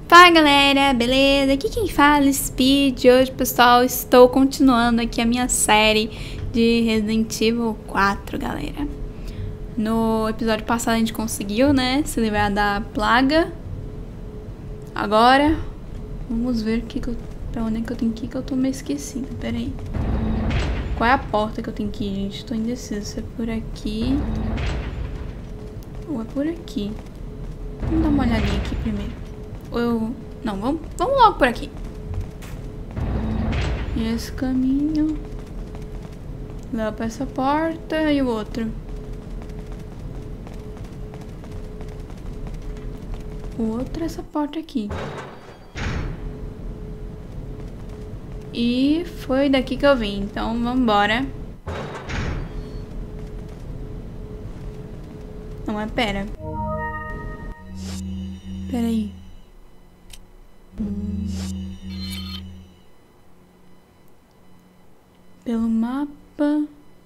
Fala galera, beleza? Aqui quem fala é Speed. Hoje, pessoal, estou continuando aqui a minha série de Resident Evil 4, galera. No episódio passado a gente conseguiu, né, se livrar da plaga. Agora, vamos ver pra onde é que eu tenho que ir, que eu tô meio esquecida. Pera aí. Qual é a porta que eu tenho que ir, gente? Tô indecisa se é por aqui ou é por aqui. Vamos dar uma olhadinha aqui primeiro. Não, vamos logo por aqui. E esse caminho leva pra essa porta e o outro. O outro é essa porta aqui. E foi daqui que eu vim, então vamos embora. Não, mas pera. Pera aí. Pelo mapa.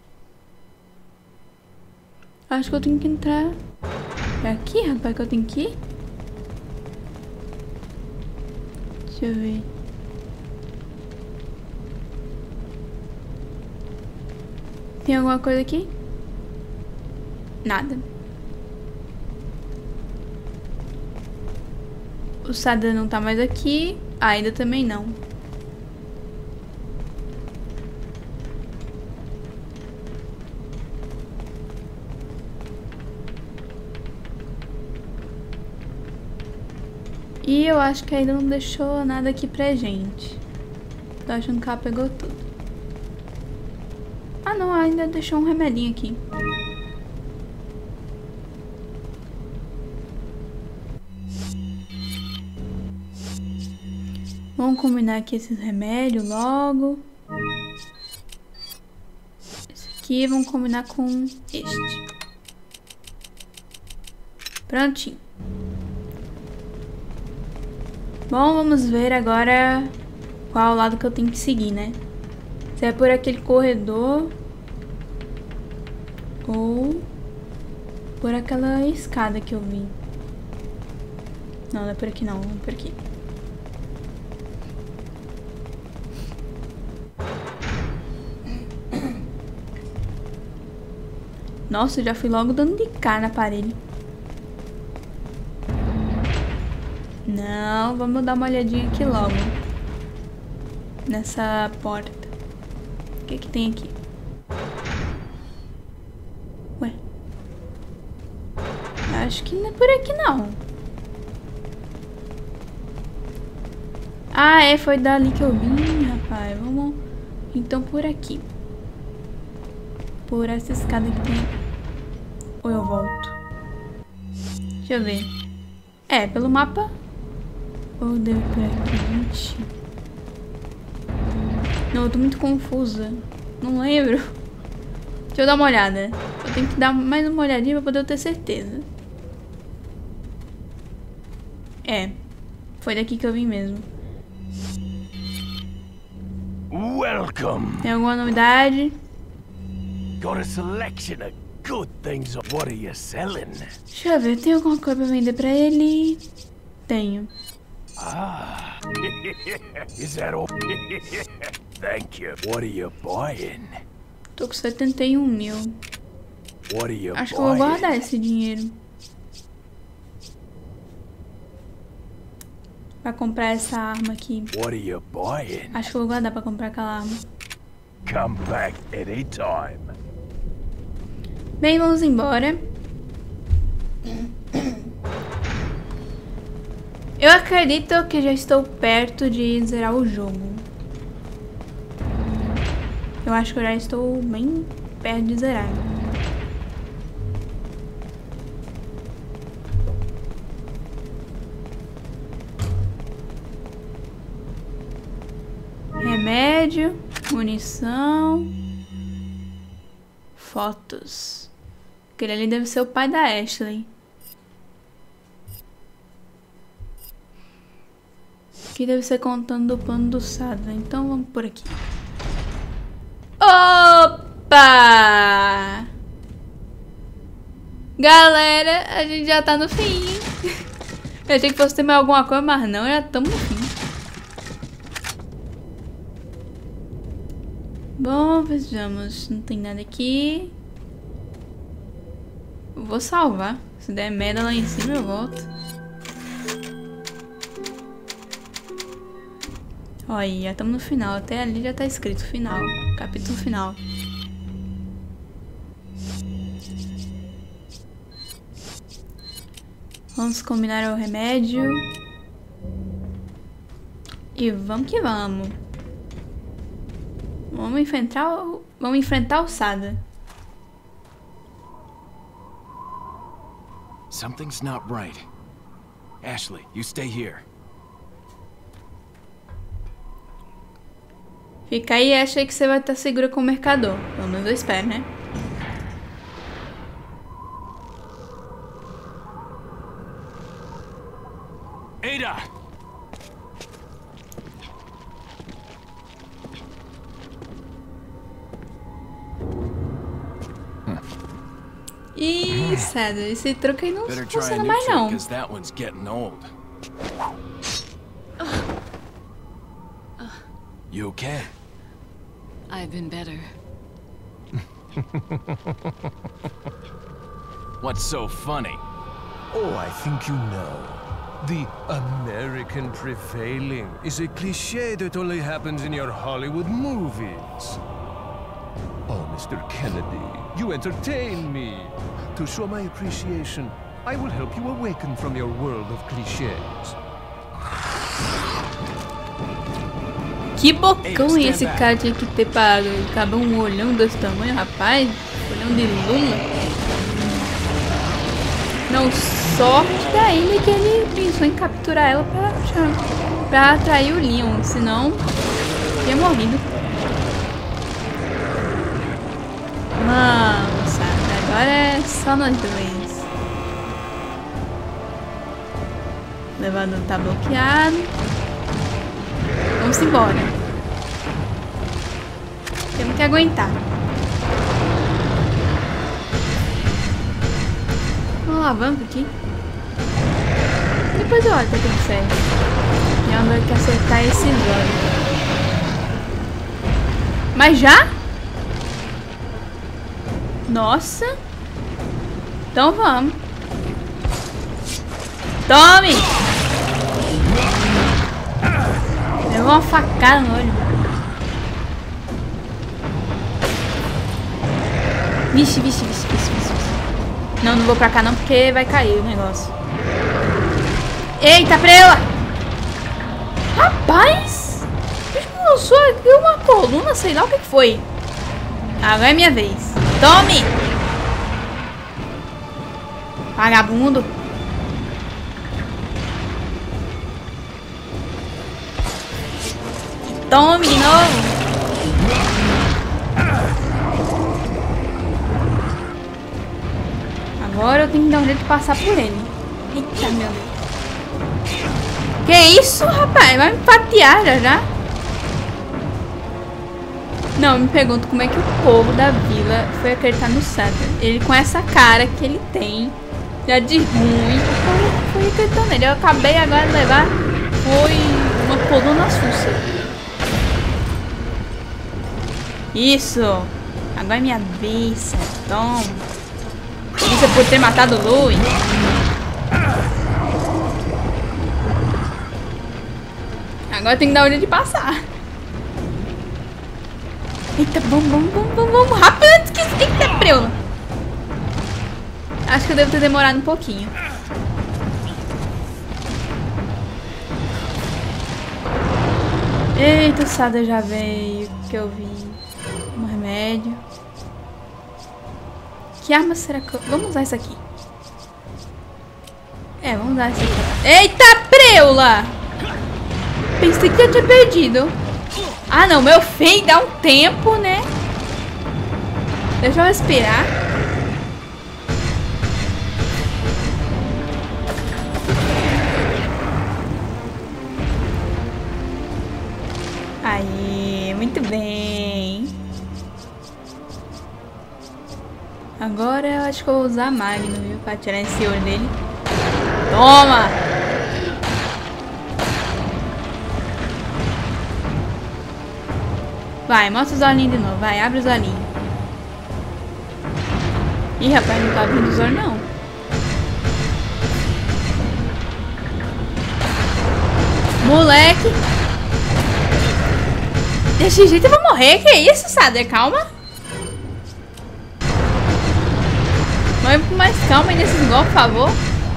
Acho que eu tenho que entrar. É aqui, rapaz, que eu tenho que ir? Deixa eu ver. Tem alguma coisa aqui? Nada. O Sada não tá mais aqui. Ainda também não. E eu acho que ainda não deixou nada aqui pra gente. Tô achando que ela pegou tudo. Ah não, ainda deixou um remedinho aqui. Vamos combinar aqui esses remédios logo. Esse aqui vamos combinar com este. Prontinho. Bom, vamos ver agora qual lado que eu tenho que seguir, né? Se é por aquele corredor ou por aquela escada que eu vi. Não, não é por aqui não, é por aqui. Nossa, eu já fui logo dando de cara na parede. Não, vamos dar uma olhadinha aqui logo. Nessa porta. O que que tem aqui? Ué. Acho que não é por aqui não. Ah, é, foi dali que eu vim, rapaz. Vamos então por aqui. Por essa escada que tem. Ou eu volto? Deixa eu ver. É, pelo mapa. Ou deu por aqui, gente? Não, eu tô muito confusa. Não lembro. Deixa eu dar uma olhada. Eu tenho que dar mais uma olhadinha pra poder ter certeza. É. Foi daqui que eu vim mesmo. Welcome. Tem alguma novidade? Got a selection of good things. What are you selling? Deixa eu ver, tem alguma coisa pra vender pra ele? Tenho. Ah. Is that all? Thank you. What are you buying? Tô com 71 mil. What are you Acho que eu vou guardar esse dinheiro. Pra comprar essa arma aqui. What are you buying? Acho que eu vou guardar pra comprar aquela arma. Come back anytime. Bem, vamos embora. Eu acredito que já estou perto de zerar o jogo. Eu acho que eu já estou bem perto de zerar. Remédio, munição, fotos. Aquele ali deve ser o pai da Ashley. Aqui deve ser contando do plano do Sada. Então vamos por aqui. Opa! Galera, a gente já tá no fim. Eu achei que fosse ter mais alguma coisa, mas não, já estamos no fim. Bom, vejamos. Não tem nada aqui. Eu vou salvar. Se der merda lá em cima, eu volto. Olha, já estamos no final. Até ali já tá escrito final. Capítulo final. Vamos combinar o remédio. E vamos que vamos. Vamos enfrentar o Sada. Something's not right. Ashley, you stay here. Fica aí e acha que você vai estar segura com o mercador. Pelo menos eu espero, né? Ada! Ih, Sada, esse truque aí não funciona mais não. You okay? I've been better. What's so funny? Oh, I think you know. The American prevailing is a cliché that only happens in your Hollywood movies. Oh, Mr. Kennedy, you entertain me. To show my appreciation, I will help you awaken from your world of clichés. Que bocão esse cara tinha que ter parado. Acabou um olhão desse tamanho, rapaz. Olhão de Lula. Não, sorte da ele que ele pensou em capturar ela pra atrair o Leon. Senão, tinha morrido. Vamos, sabe? Agora é só nós dois. O elevador tá bloqueado. Vamos embora. Temos que aguentar. Uma alavanca aqui. Depois eu olho pra quem serve. E agora tem que acertar esse olhos. Mas já? Nossa. Então vamos. Tome! Levou uma facada no olho. Vixe. Não vou pra cá não, porque vai cair o negócio. Eita, preula! Rapaz! Lançou aqui uma coluna, sei lá o que foi. Agora é minha vez. Tome! Vagabundo! Tome de novo! Agora eu tenho que dar um jeito de passar por ele. Eita, meu Deus. Que isso, rapaz? Vai me fatiar já? Não, me pergunto como é que o povo da vila foi acreditar no Sada. Ele com essa cara que ele tem, já de ruim, foi acreditando nele. Eu acabei agora de levar, foi uma coluna sussa. Isso! Agora é minha vez, toma. Isso é por ter matado o Louie. Agora tem que dar um jeito de passar. Eita, vamos. Rápido antes que... Eita, preula. Acho que eu devo ter demorado um pouquinho. Eita, o Sada já veio. Que eu vi. Um remédio. Que arma será que eu... Vamos usar isso aqui. É, vamos usar isso aqui. Eita, preula! Pensei que já tinha perdido. Ah, não. Meu feio dá um tempo, né? Deixa eu respirar. Aí, muito bem. Agora eu acho que eu vou usar a Magno, viu? Pra tirar esse olho dele. Toma! Vai, mostra os olhinhos de novo. Vai, abre os olhinhos. Ih, rapaz, não tá abrindo os olhos, não. Moleque. Desse jeito eu vou morrer. Que isso, Sader? Calma. Vai com mais calma aí nesses golpes, por favor.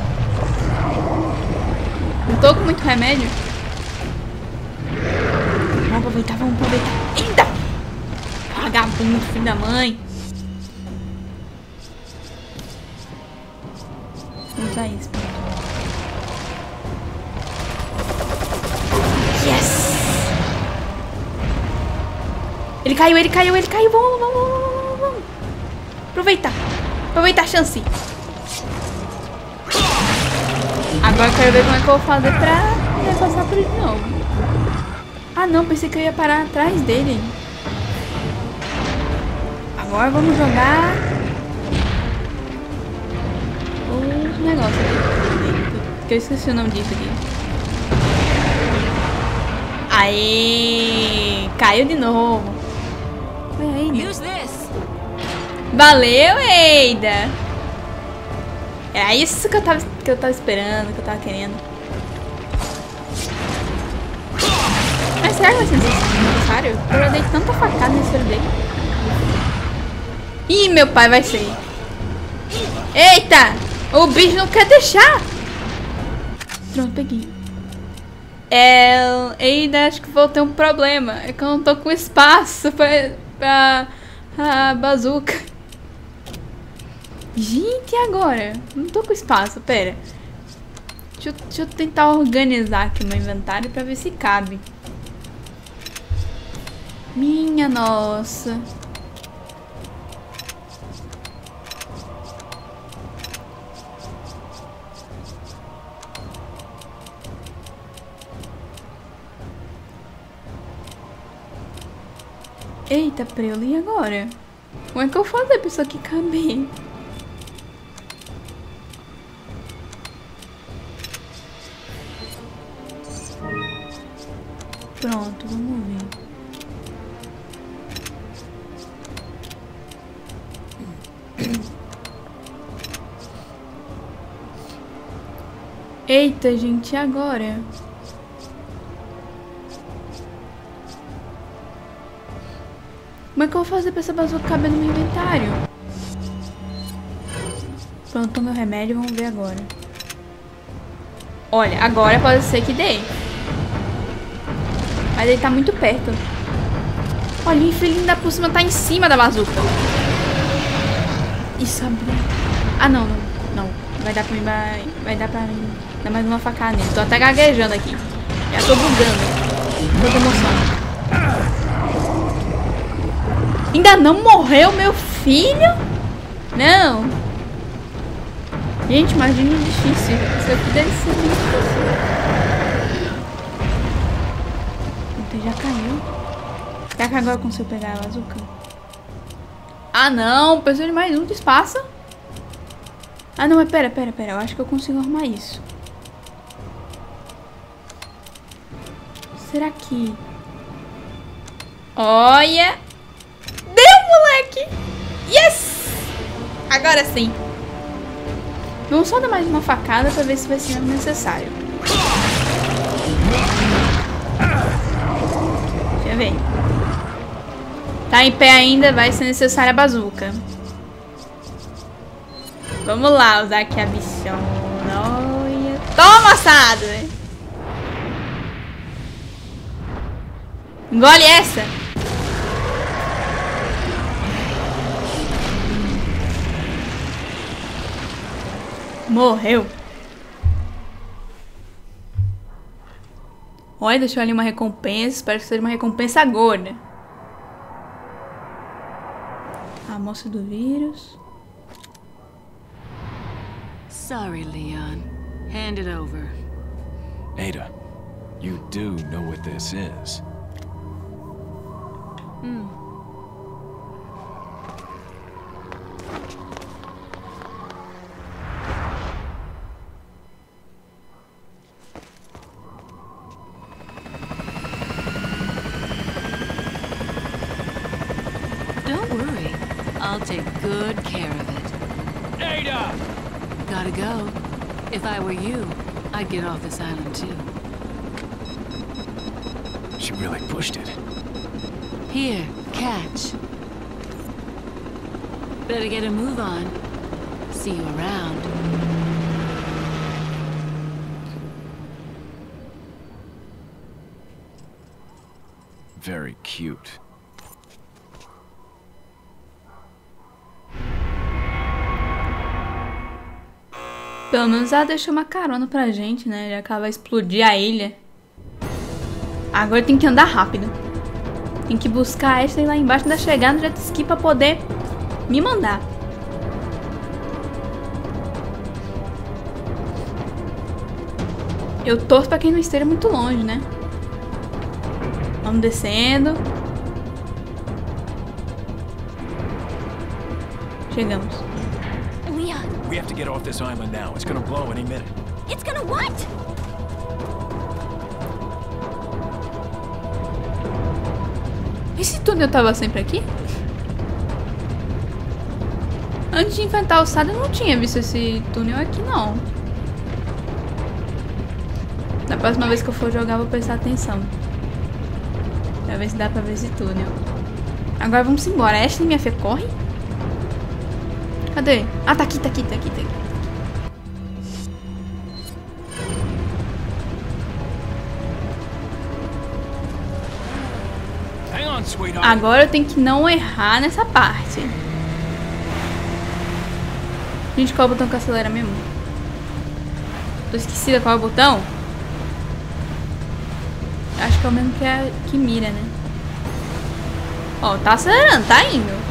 Não tô com muito remédio. Vamos aproveitar, vamos aproveitar. Eita! Vagabundo, filho da mãe. Vamos usar isso. Yes! Ele caiu, ele caiu, ele caiu. Vamos, vamos, vamos, vamos. Aproveitar. Aproveitar a chance. Agora eu quero ver como é que eu vou fazer pra passar por ele de novo. Ah não, pensei que eu ia parar atrás dele. Agora vamos jogar o negócio aqui. Que eu esqueci o nome disso aqui. Aê! Caiu de novo. Use this. Valeu, Eida! É isso que eu tava esperando, que eu tava querendo. Mas será que vai ser necessário? Eu já dei tanta facada nesse olho dele. Ih, meu pai vai ser. Eita! O bicho não quer deixar! Pronto, peguei. Eida, acho que vou ter um problema. É que eu não tô com espaço pra a bazuca. Gente, e agora? Não tô com espaço, pera. Deixa eu tentar organizar aqui meu inventário pra ver se cabe. Minha nossa. Eita, prelo, e agora? Como é que eu vou fazer pra isso aqui caber? Pronto, vamos ver. Eita, gente, e agora? Como é que eu vou fazer pra essa bazuca caber no meu inventário? Pronto, meu remédio, vamos ver agora. Olha, agora pode ser que dê. Mas ele tá muito perto. Olha, o infeliz ainda por cima tá em cima da bazuca. Isso abriu. Ah, não, não. Não. Vai dar pra mim, vai dar pra mim dar mais uma facada nele. Tô até gaguejando aqui. Já tô bugando. Tô com emoção. Ainda não morreu meu filho? Não. Gente, imagina difícil. Isso aqui deve ser muito difícil. Então já caiu. Será que agora eu consigo pegar a bazuca? Ah não, preciso de mais um de espaço. Ah não, mas pera. Eu acho que eu consigo arrumar isso. Será que... Olha! Deu, moleque! Yes! Agora sim. Vamos só dar mais uma facada pra ver se vai ser necessário. Deixa eu ver. Tá em pé ainda, vai ser necessária a bazuca. Vamos lá, usar aqui a bichona. Olha. Toma, assado! Engole essa! Morreu. Olha, deixou ali uma recompensa. Espero que seja uma recompensa gorda. A amostra do vírus. Sorry, Leon. Hand it over. Ada, you do know what this is. good care of it. Ada! Gotta go. If I were you, I'd get off this island too. She really pushed it. Here, catch. Better get a move on. See you around. Very cute. Pelo menos ela deixou uma carona pra gente, né? Já que ela vai explodir a ilha. Agora tem que andar rápido. Tem que buscar a Ashley lá embaixo da chegada no jet ski pra poder me mandar. Eu torço pra quem não esteja muito longe, né? Vamos descendo. Chegamos. Leon, We have to get off this island now. It's gonna blow any minute. it's gonna what? Esse túnel tava sempre aqui? Antes de enfrentar a alçada, eu não tinha visto esse túnel aqui, não. Da próxima vez que eu for jogar, eu vou prestar atenção. Pra ver se dá pra ver esse túnel. Agora vamos embora. Ashley, minha fé, corre. Cadê? Ah, tá aqui, tá aqui, tá aqui, tá aqui. Hang on, sweetheart. Agora eu tenho que não errar nessa parte. Gente, qual é o botão que acelera mesmo? Tô esquecida qual é o botão. Acho que é o mesmo que mira, né? Ó, tá acelerando, tá indo.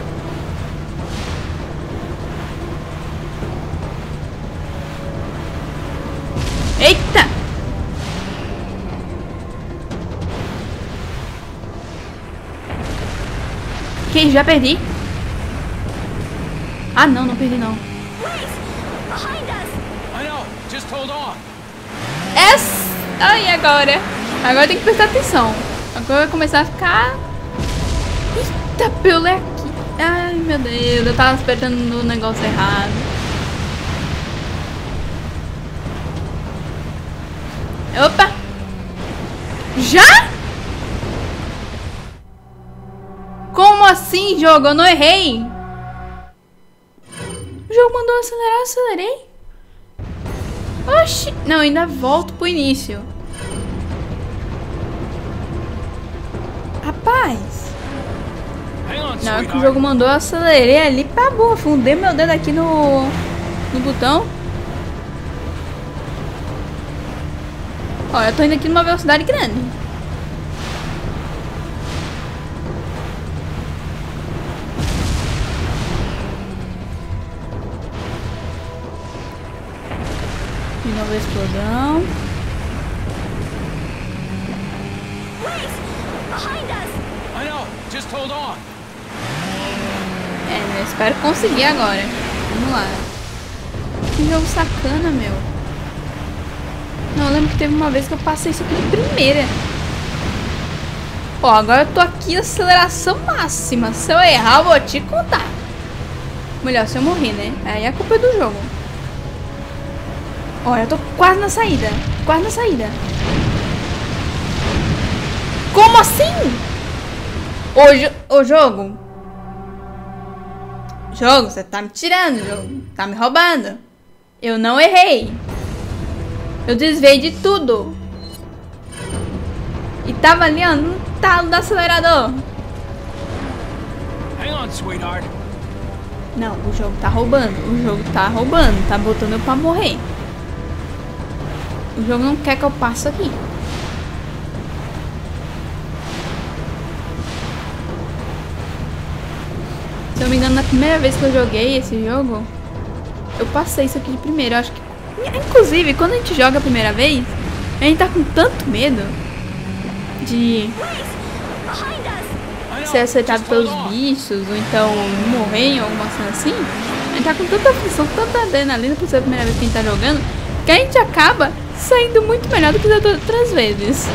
Eita! Que já perdi? Ah, não, não perdi não. Wait! Behind us! I know. Just hold on. Ai, agora? Agora tem que prestar atenção. Agora vai começar a ficar... Eita, pelo aqui. Ai, meu Deus. Eu tava esperando o negócio errado. Opa! Já? Como assim, jogo? Eu não errei. O jogo mandou acelerar, eu acelerei. Oxi. Não, ainda volto pro início. Rapaz. Hang on, Na hora que o sweetheart. jogo mandou, eu acelerei ali pra boa. Afundei meu dedo aqui no botão. Ó, eu tô indo aqui numa velocidade grande. De novo a explosão. Wait! Behind us! I know. Just hold on. É, eu espero conseguir agora. Vamos lá. Que jogo sacana, meu. Não, eu lembro que teve uma vez que eu passei isso aqui de primeira. Ó, agora eu tô aqui aceleração máxima. Se eu errar, eu vou te contar. Melhor se eu morrer, né? Aí a culpa é do jogo. Ó, eu tô quase na saída. Quase na saída. Como assim? Ô, jogo. Jogo, você tá me tirando, jogo. Tá me roubando. Eu não errei. Eu desviei de tudo. E tava ali, ó, no talo do acelerador. Hang on, sweetheart. Não, o jogo tá roubando. O jogo tá roubando. Tá botando eu pra morrer. O jogo não quer que eu passe aqui. Se eu me engano, na primeira vez que eu joguei esse jogo, eu passei isso aqui de primeira. Eu acho que... Inclusive, quando a gente joga a primeira vez, a gente tá com tanto medo de ser acertado pelos bichos, ou então morrer em alguma cena assim. A gente tá com tanta aflição, tanta adrenalina por ser a primeira vez que a gente tá jogando, que a gente acaba saindo muito melhor do que das outras vezes.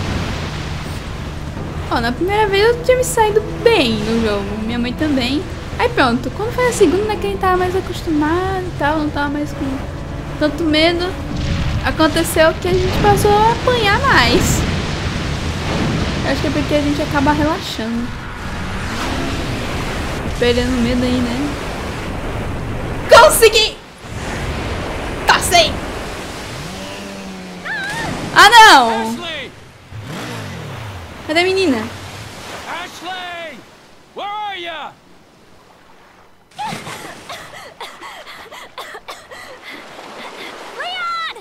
Ó, na primeira vez eu tinha me saído bem no jogo. Minha mãe também. Aí pronto, quando foi a segunda, né, que a gente tava mais acostumado e tal, não tava mais com tanto medo, aconteceu que a gente passou a apanhar mais. Eu acho que é porque a gente acaba relaxando. Perdendo medo aí, né? Consegui! Passei! Ah, não! Ashley! Cadê a menina? Ashley! Where are ya? Leon!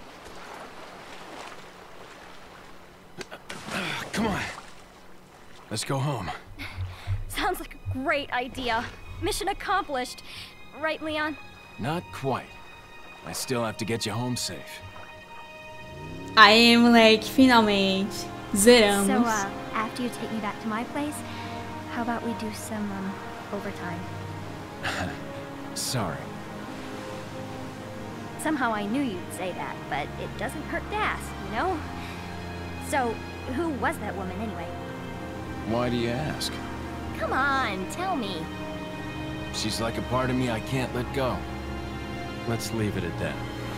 Come on. Let's go home. Sounds like a great idea. Mission accomplished. Right, Leon? Not quite. I still have to get you home safe. Aê, moleque, finalmente. Zeramos. So, after you take me back to my place, how about we do some, overtime? Sorry. Somehow I knew you'd say that, but it doesn't hurt to ask, you know? So, who was that woman anyway? Why do you ask? Come on, tell me. She's like a part of me I can't let go. Let's leave it at that.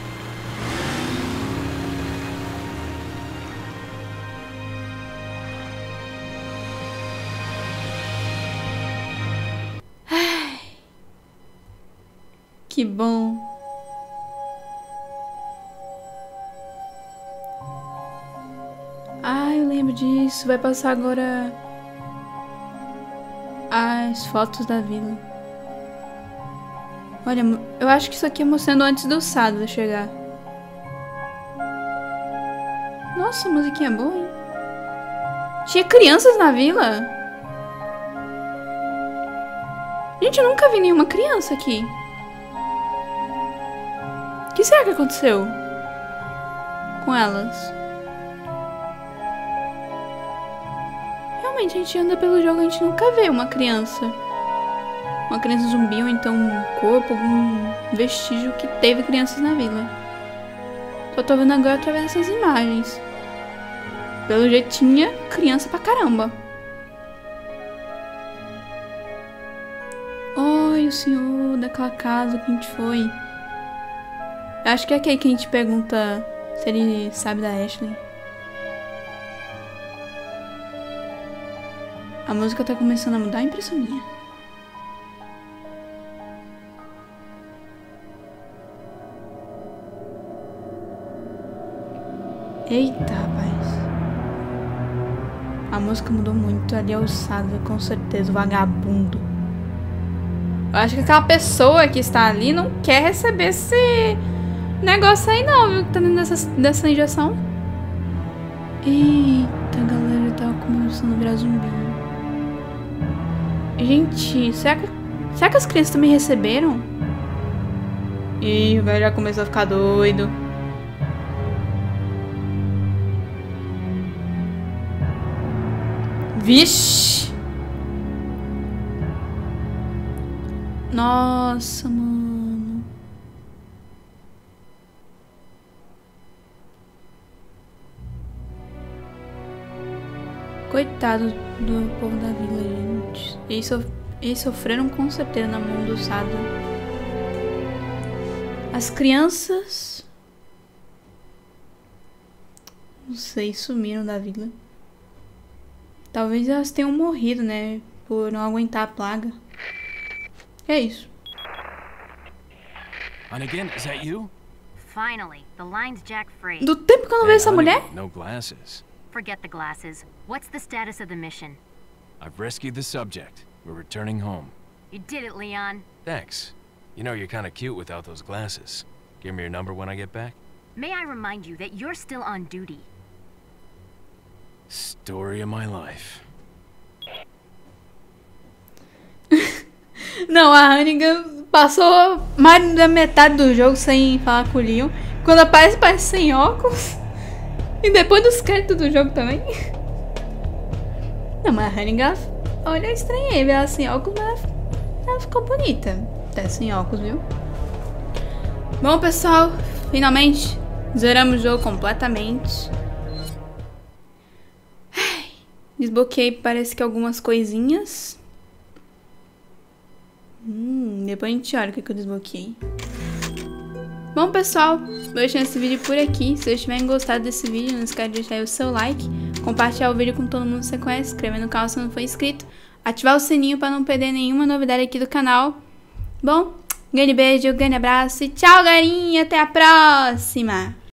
Que bom. Ah, eu lembro disso. Vai passar agora as fotos da vila. Olha, eu acho que isso aqui é mostrando antes do Sadler chegar. Nossa, a musiquinha boa, hein? Tinha crianças na vila? Gente, eu nunca vi nenhuma criança aqui. O que será que aconteceu com elas? Realmente, a gente anda pelo jogo, a gente nunca vê uma criança. Uma criança zumbi ou então um corpo, algum vestígio que teve crianças na vila. Só tô vendo agora através dessas imagens. Pelo jeito tinha criança pra caramba. Oi, o senhor daquela casa que a gente foi. Acho que é aquele que a gente pergunta se ele sabe da Ashley. A música tá começando a mudar, a impressão minha. Eita, rapaz. A música mudou muito. Ali é o Sadler, com certeza, o vagabundo. Eu acho que aquela pessoa que está ali não quer receber esse negócio aí não, viu? Que tá dentro dessa injeção. Eita, a galera tá começando a virar zumbi. Gente, será que as crianças também receberam? Ih, o velho já começou a ficar doido. Vixe! Nossa, mano. Coitado do povo da vila, gente. Eles sofreram com certeza na mão do Sadler. As crianças... não sei, sumiram da vila. Talvez elas tenham morrido, né? Por não aguentar a plaga. É isso. Hunnigan, is that you? Finally, the line's Jack Free. Do tempo que eu não vejo essa mulher? No glasses. Forget the glasses. What's the status of the mission? I've rescued the subject. We're returning home. You did it, Leon. Thanks. You know, you're kind of cute without those glasses. Give me your number when I get back. May I remind you that you're still on duty. Story of my life. Não, a Hunnigan passou mais da metade do jogo sem falar com o Leon. Quando aparece, parece sem óculos. E depois dos créditos do jogo também. Não, mas a Hunnigan, olha, eu estranhei ver ela sem óculos, mas ela ficou bonita. Até sem óculos, viu? Bom, pessoal, finalmente zeramos o jogo completamente. Desbloqueei, parece que algumas coisinhas. Depois a gente olha o que eu desbloqueei. Bom, pessoal, vou deixando esse vídeo por aqui. Se vocês tiverem gostado desse vídeo, não esquece de deixar aí o seu like, compartilhar o vídeo com todo mundo que você conhece, se inscrever no canal se não for inscrito, ativar o sininho para não perder nenhuma novidade aqui do canal. Bom, grande beijo, grande abraço e tchau, galerinha! Até a próxima!